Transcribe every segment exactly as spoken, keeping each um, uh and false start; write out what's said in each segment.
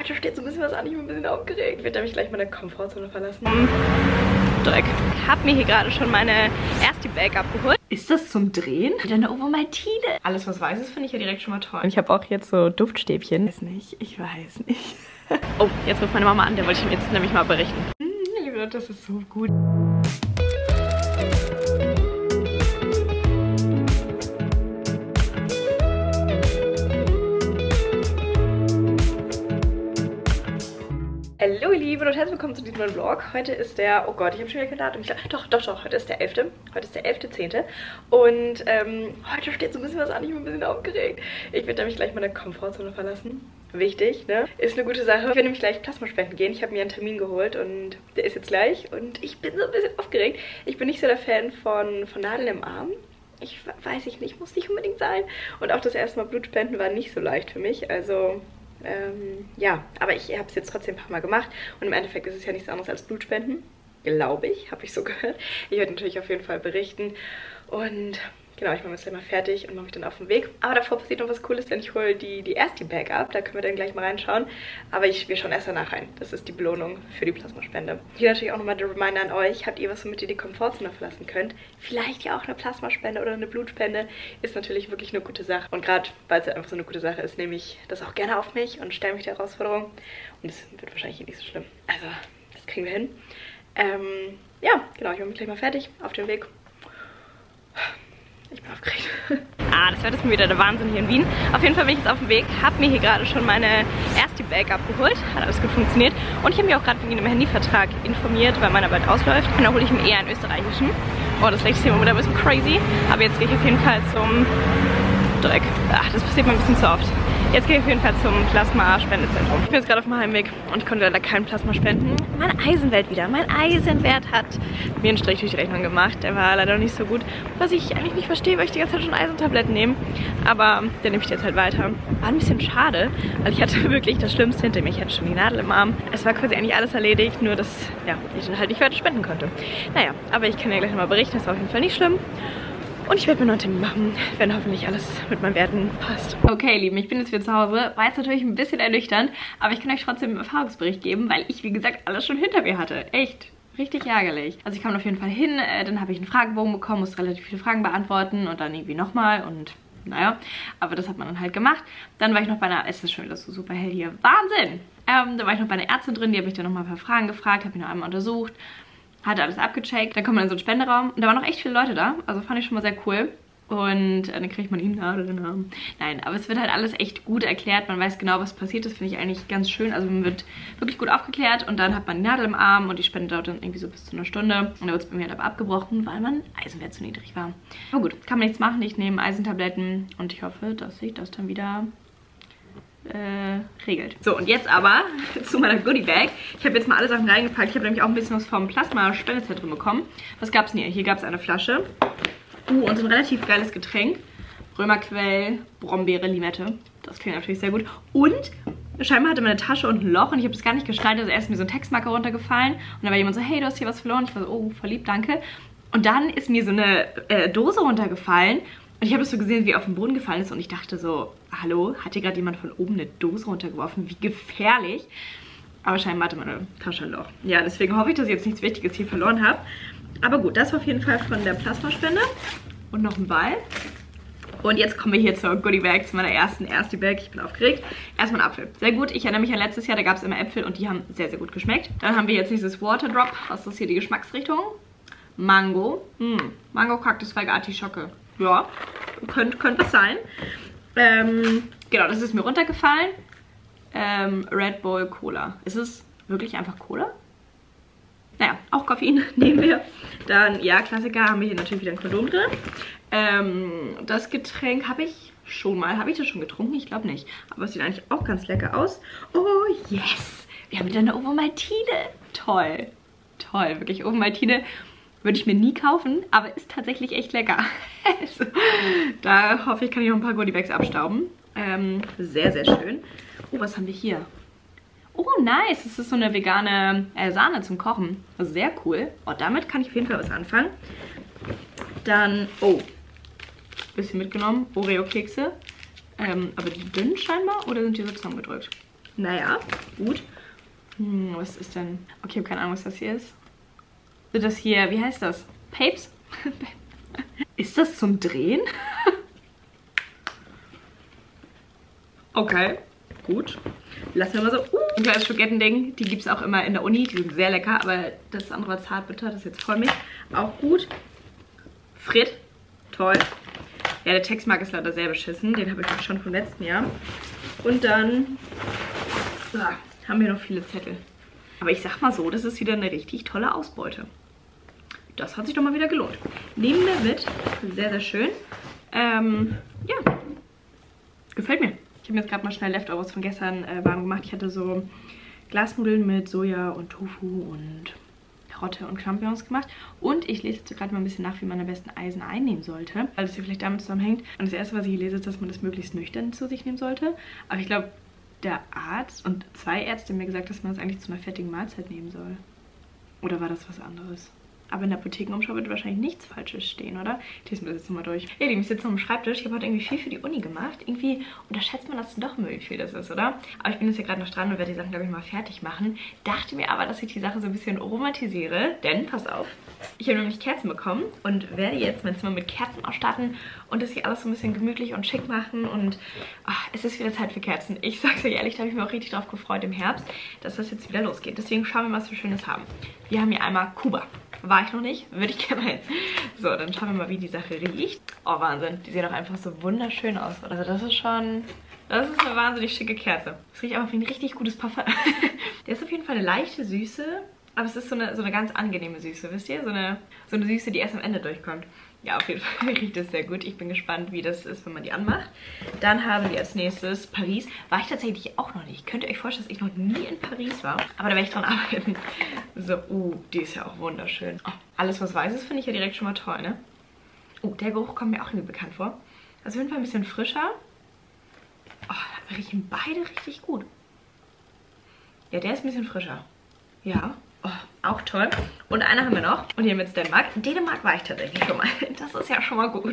heute steht so ein bisschen was an, ich bin ein bisschen aufgeregt. Ich werde mich gleich meine Komfortzone verlassen. Dreck. Ich habe mir hier gerade schon meine erste Bag abgeholt. Ist das zum Drehen? Wieder eine Ovomaltine. Alles, was weiß ist, finde ich ja direkt schon mal toll. Und ich habe auch jetzt so Duftstäbchen. Ich weiß nicht, ich weiß nicht. Oh, jetzt ruft meine Mama an, der wollte ich mir jetzt nämlich mal berichten. Hm, das ist so gut. Hallo ihr Lieben und herzlich willkommen zu diesem neuen Vlog. Heute ist der, oh Gott, ich habe schon wieder kein Datum. Doch, doch, doch, heute ist der elfte Heute ist der elfte zehnte Und ähm, heute steht so ein bisschen was an, ich bin ein bisschen aufgeregt. Ich werde nämlich gleich meine Komfortzone verlassen. Wichtig, ne? Ist eine gute Sache. Ich werde nämlich gleich Plasma spenden gehen. Ich habe mir einen Termin geholt und der ist jetzt gleich. Und ich bin so ein bisschen aufgeregt. Ich bin nicht so der Fan von, von Nadeln im Arm. Ich weiß ich nicht, muss nicht unbedingt sein. Und auch das erste Mal Blutspenden war nicht so leicht für mich. Also... Ähm, ja, aber ich habe es jetzt trotzdem ein paar Mal gemacht und im Endeffekt ist es ja nichts anderes als Blutspenden, glaube ich, habe ich so gehört. Ich werde natürlich auf jeden Fall berichten und genau, ich mache jetzt gleich mal fertig und mache mich dann auf den Weg. Aber davor passiert noch was Cooles, denn ich hole die, die erste Bag ab, da können wir dann gleich mal reinschauen. Aber ich, wir schauen erst danach rein, das ist die Belohnung für die Plasmaspende. Hier natürlich auch nochmal der Reminder an euch, habt ihr was, womit ihr die Komfortzone verlassen könnt? Vielleicht ja auch eine Plasmaspende oder eine Blutspende, ist natürlich wirklich eine gute Sache. Und gerade, weil es einfach so eine gute Sache ist, nehme ich das auch gerne auf mich und stelle mich der Herausforderung. Und es wird wahrscheinlich nicht so schlimm. Also, das kriegen wir hin. Ähm, ja, genau, ich mache mich gleich mal fertig, auf den Weg. Ich bin aufgeregt. Ah, das wird jetzt mir wieder der Wahnsinn hier in Wien. Auf jeden Fall bin ich jetzt auf dem Weg, habe mir hier gerade schon meine erste Bag abgeholt. Hat alles gut funktioniert. Und ich habe mich auch gerade wegen dem Handyvertrag informiert, weil meiner bald ausläuft. Und da hole ich mir eher einen österreichischen. Oh, das nächste Thema wieder ein bisschen crazy. Aber jetzt gehe ich auf jeden Fall zum Dreck. Ach, das passiert mir ein bisschen zu oft. Jetzt gehe ich auf jeden Fall zum Plasma-Spendezentrum. Ich bin jetzt gerade auf dem Heimweg und ich konnte leider kein Plasma spenden. Mein Eisenwert wieder. Mein Eisenwert hat mir einen Strich durch die Rechnung gemacht. Der war leider nicht so gut. Was ich eigentlich nicht verstehe, weil ich die ganze Zeit schon Eisentabletten nehme. Aber den nehme ich jetzt halt weiter. War ein bisschen schade, weil ich hatte wirklich das Schlimmste hinter mir. Ich hatte schon die Nadel im Arm. Es war quasi eigentlich alles erledigt, nur dass ja, ich dann halt nicht weiter spenden konnte. Naja, aber ich kann ja gleich nochmal berichten. Das war auf jeden Fall nicht schlimm. Und ich werde mir noch einen Termin machen, wenn hoffentlich alles mit meinen Werten passt. Okay, ihr Lieben, ich bin jetzt wieder zu Hause. War jetzt natürlich ein bisschen ernüchternd, aber ich kann euch trotzdem einen Erfahrungsbericht geben, weil ich, wie gesagt, alles schon hinter mir hatte. Echt. Richtig ärgerlich. Also ich kam auf jeden Fall hin, äh, dann habe ich einen Fragebogen bekommen, musste relativ viele Fragen beantworten und dann irgendwie nochmal und naja, aber das hat man dann halt gemacht. Dann war ich noch bei einer, es ist schon wieder so super hell hier, Wahnsinn! Ähm, da war ich noch bei einer Ärztin drin, die hat mich dann nochmal ein paar Fragen gefragt, habe mich noch einmal untersucht. Hatte alles abgecheckt. Dann kommt man in so einen Spenderaum und da waren noch echt viele Leute da. Also fand ich schon mal sehr cool. Und äh, dann kriegt man ihm Nadel in den Arm. Nein, aber es wird halt alles echt gut erklärt. Man weiß genau, was passiert ist. Finde ich eigentlich ganz schön. Also man wird wirklich gut aufgeklärt und dann hat man die Nadel im Arm und die Spende dauert dann irgendwie so bis zu einer Stunde. Und da wird es bei mir halt aber abgebrochen, weil mein Eisenwert zu niedrig war. Aber gut, kann man nichts machen. Ich nehme Eisentabletten und ich hoffe, dass sich das dann wieder... Äh, regelt. So, und jetzt aber zu meiner Goodie-Bag. Ich habe jetzt mal alle Sachen reingepackt. Ich habe nämlich auch ein bisschen was vom Plasma-Spendezentrum bekommen. Was gab es denn hier? Hier gab es eine Flasche. Uh, und so ein relativ geiles Getränk. Römerquell, Brombeere, Limette. Das klingt natürlich sehr gut. Und scheinbar hatte meine Tasche unten ein Loch und ich habe das gar nicht geschnallt. Also erst ist mir so ein Textmarker runtergefallen. Und dann war jemand so, hey, du hast hier was verloren. Ich war so, oh, verliebt, danke. Und dann ist mir so eine äh, Dose runtergefallen. Und ich habe es so gesehen, wie auf den Boden gefallen ist und ich dachte so, hallo, hat hier gerade jemand von oben eine Dose runtergeworfen? Wie gefährlich. Aber scheinbar hatte meine Tasche ein Loch. Ja, deswegen hoffe ich, dass ich jetzt nichts Wichtiges hier verloren habe. Aber gut, das war auf jeden Fall von der Plasmaspende. Und noch ein Ball. Und jetzt kommen wir hier zur Goodie Bag, zu meiner ersten erste Bag. Ich bin aufgeregt. Erstmal ein Apfel. Sehr gut. Ich erinnere mich an letztes Jahr, da gab es immer Äpfel und die haben sehr, sehr gut geschmeckt. Dann haben wir jetzt dieses Water Drop. Was ist hier die Geschmacksrichtung? Mango. Hm. Mango, Kaktusfeige, Artischocke. Ja, könnte könnt was sein. Ähm, genau, das ist mir runtergefallen. Ähm, Red Bull Cola. Ist es wirklich einfach Cola? Naja, auch Koffein nehmen wir. Dann, ja, Klassiker, haben wir hier natürlich wieder ein Kondom drin. Ähm, das Getränk habe ich schon mal. Habe ich das schon getrunken? Ich glaube nicht. Aber es sieht eigentlich auch ganz lecker aus. Oh, yes! Wir haben wieder eine Ovomaltine. Toll. Toll, wirklich Ovomaltine. Würde ich mir nie kaufen, aber ist tatsächlich echt lecker. Also, da hoffe ich, kann ich noch ein paar Goodiebags abstauben. Ähm, sehr, sehr schön. Oh, was haben wir hier? Oh, nice. Das ist so eine vegane äh, Sahne zum Kochen. Also sehr cool. Oh, damit kann ich auf jeden Fall was anfangen. Dann, oh, bisschen mitgenommen. Oreo-Kekse. Ähm, aber die dünn scheinbar oder sind die so zusammengedrückt? Naja, gut. Hm, was ist denn? Okay, ich habe keine Ahnung, was das hier ist. Sind das hier, wie heißt das? Papes? Ist das zum Drehen? Okay, gut. Lassen wir mal so. Uh, ein kleines Schokettending. Die gibt es auch immer in der Uni. Die sind sehr lecker, aber das andere war Zartbitter. Das ist jetzt Vollmilch. Auch gut. Frit. Toll. Ja, der Textmark ist leider sehr beschissen. Den habe ich schon vom letzten Jahr. Und dann ah, haben wir noch viele Zettel. Aber ich sag mal so, das ist wieder eine richtig tolle Ausbeute. Das hat sich doch mal wieder gelohnt. Nehmen wir mit. Sehr, sehr schön. Ähm, ja. Gefällt mir. Ich habe mir jetzt gerade mal schnell Leftovers von gestern äh, warm gemacht. Ich hatte so Glasnudeln mit Soja und Tofu und Karotte und Champignons gemacht. Und ich lese jetzt gerade mal ein bisschen nach, wie man am besten Eisen einnehmen sollte. Weil das hier vielleicht damit zusammenhängt. Und das erste, was ich hier lese, ist, dass man das möglichst nüchtern zu sich nehmen sollte. Aber ich glaube, der Arzt und zwei Ärzte haben mir gesagt, dass man das eigentlich zu einer fettigen Mahlzeit nehmen soll. Oder war das was anderes? Aber in der Apothekenumschau wird wahrscheinlich nichts Falsches stehen, oder? Ich lese mir das jetzt nochmal durch. Ja, die ist jetzt noch am Schreibtisch. Ich habe heute irgendwie viel für die Uni gemacht. Irgendwie unterschätzt man das doch immer, wie viel das ist, oder? Aber ich bin jetzt hier gerade noch dran und werde die Sachen, glaube ich, mal fertig machen. Dachte mir aber, dass ich die Sache so ein bisschen romantisiere. Denn, passt auf, ich habe nämlich Kerzen bekommen und werde jetzt mein Zimmer mit Kerzen ausstatten und das hier alles so ein bisschen gemütlich und schick machen. Und ach, es ist wieder Zeit für Kerzen. Ich sag's euch ehrlich, da habe ich mich auch richtig drauf gefreut im Herbst, dass das jetzt wieder losgeht. Deswegen schauen wir mal, was wir Schönes haben. Wir haben hier einmal Kuba. War ich noch nicht, würde ich gerne hin. So, dann schauen wir mal, wie die Sache riecht. Oh, Wahnsinn. Die sehen auch einfach so wunderschön aus. Also das ist schon... Das ist eine wahnsinnig schicke Kerze. Das riecht einfach wie ein richtig gutes Parfum. Der ist auf jeden Fall eine leichte Süße. Aber es ist so eine, so eine ganz angenehme Süße, wisst ihr? So eine, so eine Süße, die erst am Ende durchkommt. Ja, auf jeden Fall riecht es sehr gut. Ich bin gespannt, wie das ist, wenn man die anmacht. Dann haben wir als nächstes Paris. War ich tatsächlich auch noch nicht. Könnt ihr euch vorstellen, dass ich noch nie in Paris war? Aber da werde ich dran arbeiten. So, uh, die ist ja auch wunderschön. Oh, alles, was weiß ist, finde ich ja direkt schon mal toll, ne? Oh, der Geruch kommt mir auch irgendwie bekannt vor. Also auf jeden Fall ein bisschen frischer. Oh, riechen beide richtig gut. Ja, der ist ein bisschen frischer. Ja. Oh, auch toll. Und eine haben wir noch. Und hier mit Dänemark. In Dänemark war ich tatsächlich schon mal. Das ist ja schon mal gut.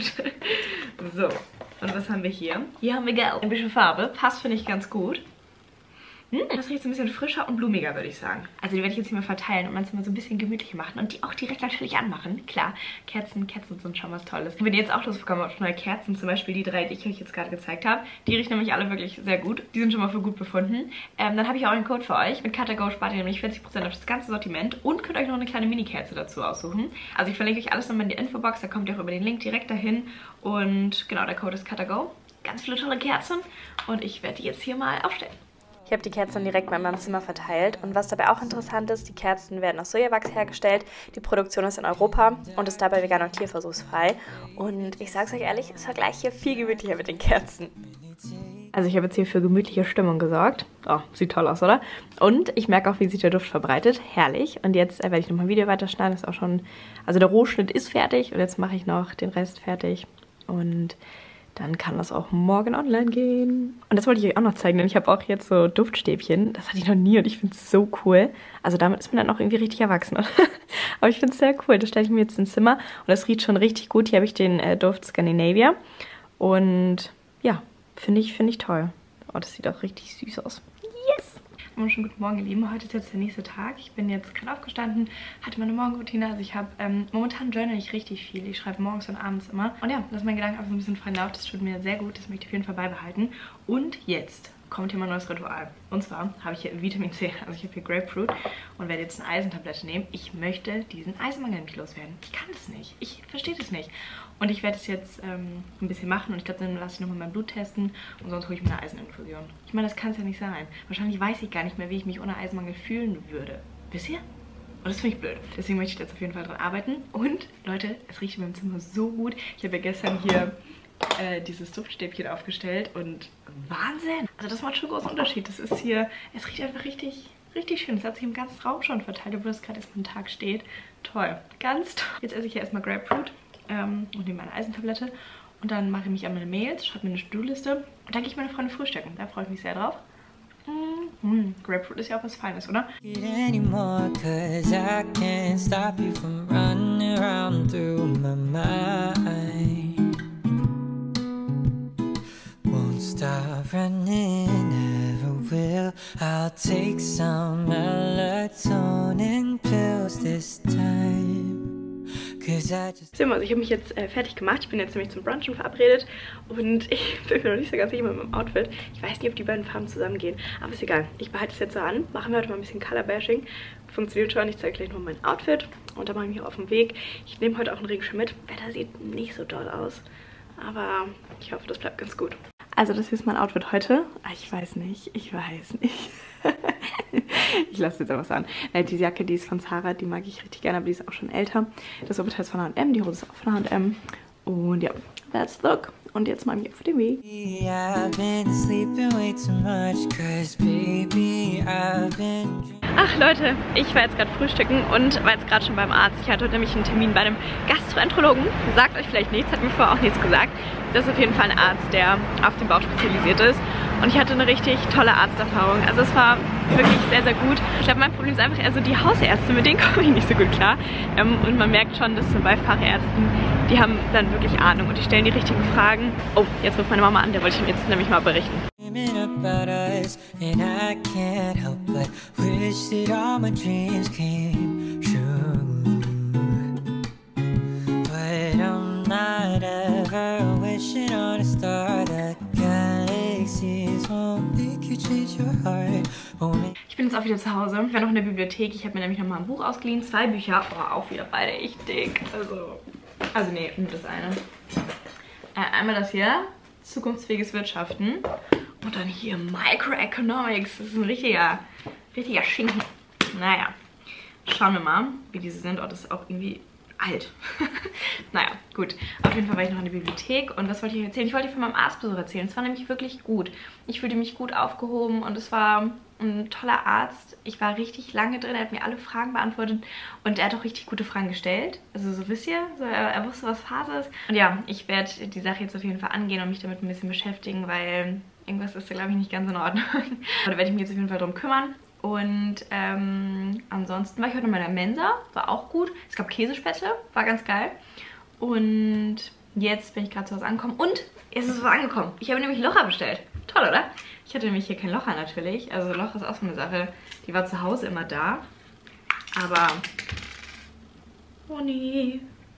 So. Und was haben wir hier? Hier haben wir Gelb. Ein bisschen Farbe. Passt, finde ich, ganz gut. Hm, das riecht so ein bisschen frischer und blumiger, würde ich sagen. Also die werde ich jetzt hier mal verteilen und man es mal so ein bisschen gemütlich machen. Und die auch direkt natürlich anmachen. Klar, Kerzen, Kerzen sind schon was Tolles. Und wenn ihr jetzt auch Lust bekommen habt auf neue Kerzen, zum Beispiel die drei, die ich euch jetzt gerade gezeigt habe, die riechen nämlich alle wirklich sehr gut. Die sind schon mal für gut befunden. Ähm, dann habe ich auch einen Code für euch. Mit CutAgo spart ihr nämlich vierzig Prozent auf das ganze Sortiment und könnt euch noch eine kleine Mini-Kerze dazu aussuchen. Also ich verlinke euch alles nochmal in die Infobox, da kommt ihr auch über den Link direkt dahin. Und genau, der Code ist CutAgo. Ganz viele tolle Kerzen und ich werde die jetzt hier mal aufstellen. Ich habe die Kerzen direkt mal in meinem Zimmer verteilt und was dabei auch interessant ist, die Kerzen werden aus Sojawachs hergestellt, die Produktion ist in Europa und ist dabei vegan und tierversuchsfrei und ich sage es euch ehrlich, es war gleich hier viel gemütlicher mit den Kerzen. Also ich habe jetzt hier für gemütliche Stimmung gesorgt. Oh, sieht toll aus, oder? Und ich merke auch, wie sich der Duft verbreitet. Herrlich. Und jetzt äh, werde ich nochmal ein Video weiterschneiden. Ist auch schon, also der Rohschnitt ist fertig und jetzt mache ich noch den Rest fertig und dann kann das auch morgen online gehen. Und das wollte ich euch auch noch zeigen, denn ich habe auch jetzt so Duftstäbchen. Das hatte ich noch nie und ich finde es so cool. Also damit ist man dann auch irgendwie richtig erwachsen. Aber ich finde es sehr cool. Das stelle ich mir jetzt ins Zimmer und das riecht schon richtig gut. Hier habe ich den äh, Duft Scandinavia. Und ja, finde ich, finde ich toll. Oh, das sieht auch richtig süß aus. Yes! Schon guten Morgen, ihr Lieben. Heute ist jetzt der nächste Tag. Ich bin jetzt gerade aufgestanden, hatte meine Morgenroutine. Also ich habe ähm, momentan journal ich richtig viel. Ich schreibe morgens und abends immer. Und ja, lass meinen Gedanken einfach so ein bisschen freien Lauf. Das tut mir sehr gut. Das möchte ich auf jeden Fall beibehalten. Und jetzt kommt hier mein neues Ritual. Und zwar habe ich hier Vitamin C. Also ich habe hier Grapefruit und werde jetzt eine Eisentablette nehmen. Ich möchte diesen Eisenmangel nicht loswerden. Ich kann das nicht. Ich verstehe das nicht. Und ich werde es jetzt ähm, ein bisschen machen und ich glaube, dann lasse ich nochmal mein Blut testen und sonst hole ich mir eine Eiseninfusion. Ich meine, das kann es ja nicht sein. Wahrscheinlich weiß ich gar nicht mehr, wie ich mich ohne Eisenmangel fühlen würde. Wisst ihr? Und das finde ich blöd. Deswegen möchte ich jetzt auf jeden Fall dran arbeiten. Und, Leute, es riecht in meinem Zimmer so gut. Ich habe ja gestern hier äh, dieses Duftstäbchen aufgestellt und Wahnsinn! Also das macht schon einen großen Unterschied. Das ist hier, es riecht einfach richtig, richtig schön. Es hat sich im ganzen Raum schon verteilt, obwohl es gerade erst mal einen Tag steht. Toll. Ganz toll. Jetzt esse ich hier erstmal Grapefruit. Ähm, und nehme eine Eisentablette und dann mache ich mich an meine Mails, schreibe mir eine To-Do-Liste und dann gehe ich meine Freunde frühstücken. Da freue ich mich sehr drauf. Mm, mm, Grapefruit ist ja auch was Feines, oder? I'll take some melatonin pills this time. Also ich habe mich jetzt äh, fertig gemacht. Ich bin jetzt nämlich zum Brunchen verabredet und ich bin mir noch nicht so ganz sicher mit meinem Outfit. Ich weiß nicht, ob die beiden Farben zusammengehen, aber ist egal. Ich behalte es jetzt so an. Machen wir heute mal ein bisschen Color-Bashing. Funktioniert schon. Ich zeige gleich noch mein Outfit und dann mache ich mich auf den Weg. Ich nehme heute auch einen Regenschirm mit. Wetter sieht nicht so doll aus, aber ich hoffe, das bleibt ganz gut. Also das hier ist mein Outfit heute. Ich weiß nicht, ich weiß nicht. Ich lasse jetzt aber was an. Äh, diese Jacke, die ist von Zara, die mag ich richtig gerne, aber die ist auch schon älter. Das Oberteil ist von H und M, die Hose ist auch von H und M. Und ja, that's the look. Und jetzt mal auf den Weg. Ach Leute, ich war jetzt gerade frühstücken und war jetzt gerade schon beim Arzt. Ich hatte heute nämlich einen Termin bei einem Gastroenterologen. Sagt euch vielleicht nichts, hat mir vorher auch nichts gesagt. Das ist auf jeden Fall ein Arzt, der auf den Bauch spezialisiert ist. Und ich hatte eine richtig tolle Arzterfahrung. Also es war wirklich sehr, sehr gut. Ich glaube, mein Problem ist einfach eher so die Hausärzte, mit denen komme ich nicht so gut klar. Ähm, und man merkt schon, dass so bei Fachärzten, die haben dann wirklich Ahnung und die stellen die richtigen Fragen. Oh, jetzt ruft meine Mama an, der wollte ich ihm jetzt nämlich mal berichten. Ich bin jetzt auch wieder zu Hause. Ich war noch in der Bibliothek. Ich habe mir nämlich noch mal ein Buch ausgeliehen. Zwei Bücher. Oh, auch wieder beide echt dick. Also, also nee, nur das eine. Äh, einmal das hier. Zukunftsfähiges Wirtschaften. Und dann hier Microeconomics. Das ist ein richtiger, richtiger Schinken. Naja, schauen wir mal, wie diese sind. Oh, das ist auch irgendwie alt. Naja, gut. Auf jeden Fall war ich noch in der Bibliothek und was wollte ich euch erzählen? Ich wollte von meinem Arztbesuch erzählen. Es war nämlich wirklich gut. Ich fühlte mich gut aufgehoben und es war ein toller Arzt. Ich war richtig lange drin, er hat mir alle Fragen beantwortet und er hat auch richtig gute Fragen gestellt. Also so wisst ihr, so, er, er wusste, was Phase ist. Und ja, ich werde die Sache jetzt auf jeden Fall angehen und mich damit ein bisschen beschäftigen, weil irgendwas ist da, glaube ich, nicht ganz in Ordnung. Da werde ich mich jetzt auf jeden Fall drum kümmern. Und ähm, ansonsten war ich heute noch mal in der Mensa, war auch gut. Es gab Käsespätzle, war ganz geil. Und jetzt bin ich gerade zu Hause angekommen und es ist was angekommen. Ich habe nämlich Locher bestellt. Toll, oder? Ich hatte nämlich hier kein Locher natürlich. Also Locher ist auch so eine Sache, die war zu Hause immer da. Aber, oh nee.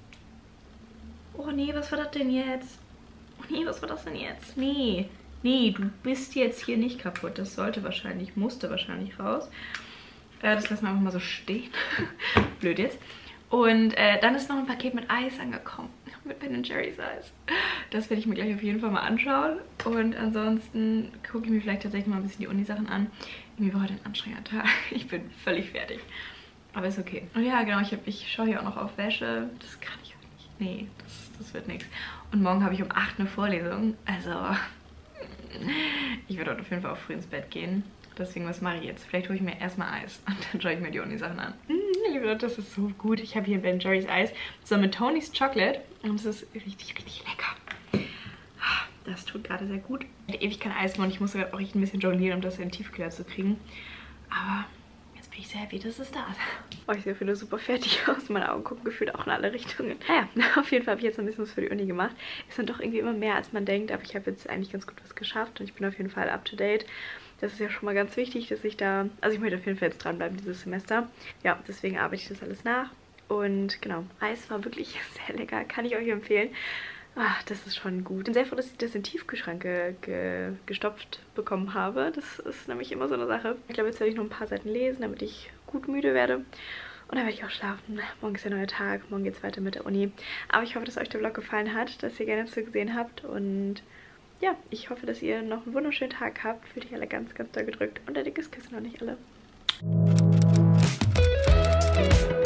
Oh nee, was war das denn jetzt? Oh nee, was war das denn jetzt? Nee. Nee, du bist jetzt hier nicht kaputt. Das sollte wahrscheinlich, musste wahrscheinlich raus. Äh, das lassen wir einfach mal so stehen. Blöd jetzt. Und äh, dann ist noch ein Paket mit Eis angekommen. Mit Ben and Jerry's Eis. Das werde ich mir gleich auf jeden Fall mal anschauen. Und ansonsten gucke ich mir vielleicht tatsächlich mal ein bisschen die Uni-Sachen an. Irgendwie war heute ein anstrengender Tag. Ich bin völlig fertig. Aber ist okay. Und ja, genau, ich, hab, ich schaue hier auch noch auf Wäsche. Das kann ich auch nicht. Nee, das, das wird nichts. Und morgen habe ich um acht eine Vorlesung. Also... Ich werde heute auf jeden Fall auch früh ins Bett gehen. Deswegen, was mache ich jetzt? Vielleicht hole ich mir erstmal Eis und dann schaue ich mir die Uni-Sachen an. Liebe Leute, das ist so gut. Ich habe hier Ben Jerry's Eis zusammen mit Tony's Chocolate und es ist richtig, richtig lecker. Das tut gerade sehr gut. Ich hatte ewig kein Eis mehr und ich musste auch echt ein bisschen jonglieren, um das in den Tiefkühler zu kriegen. Aber jetzt bin ich sehr happy, dass es da ist. Oh, ich sehe auf jeden Fall super fertig aus. Meine Augen gucken gefühlt auch in alle Richtungen. Naja, auf jeden Fall habe ich jetzt ein bisschen was für die Uni gemacht. Ist dann doch irgendwie immer mehr, als man denkt. Aber ich habe jetzt eigentlich ganz gut was geschafft und ich bin auf jeden Fall up to date. Das ist ja schon mal ganz wichtig, dass ich da... Also ich möchte auf jeden Fall jetzt dranbleiben dieses Semester. Ja, deswegen arbeite ich das alles nach. Und genau, Eis war wirklich sehr lecker. Kann ich euch empfehlen. Ach, das ist schon gut. Ich bin sehr froh, dass ich das in den Tiefkühlschrank ge ge gestopft bekommen habe. Das ist nämlich immer so eine Sache. Ich glaube, jetzt werde ich noch ein paar Seiten lesen, damit ich gut müde werde. Und dann werde ich auch schlafen. Morgen ist der neue Tag. Morgen geht es weiter mit der Uni. Aber ich hoffe, dass euch der Vlog gefallen hat, dass ihr gerne zugesehen habt. Und ja, ich hoffe, dass ihr noch einen wunderschönen Tag habt. Fühlt euch alle ganz, ganz doll gedrückt. Und ein dickes Kissen an euch alle.